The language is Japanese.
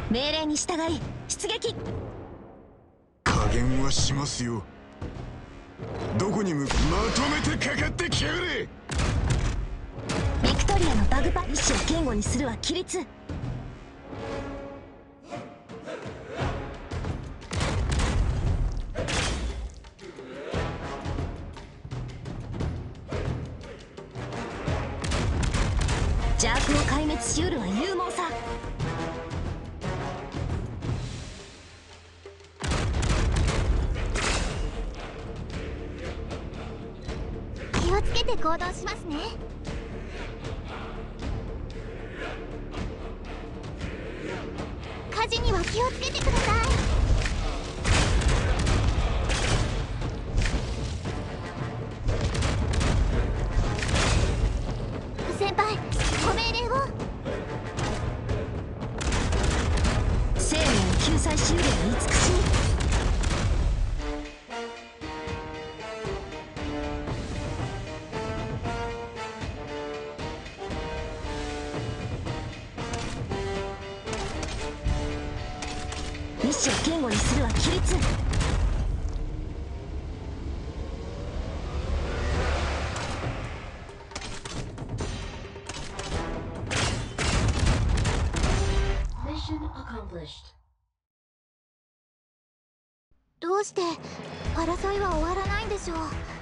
命令に従い出撃。 加減はしますよ。どこに向かまとめてかかってきやがれ。 ビクトリアのバグパ意志を堅固にするは規律。邪悪を壊滅しうるは勇猛さ。 気をつけて行動しますね。火事には気をつけてください。先輩、ご命令を。 生命を救済しうるは慈しみ。意志を堅固にするは規律。 どうして争いは終わらないんでしょう。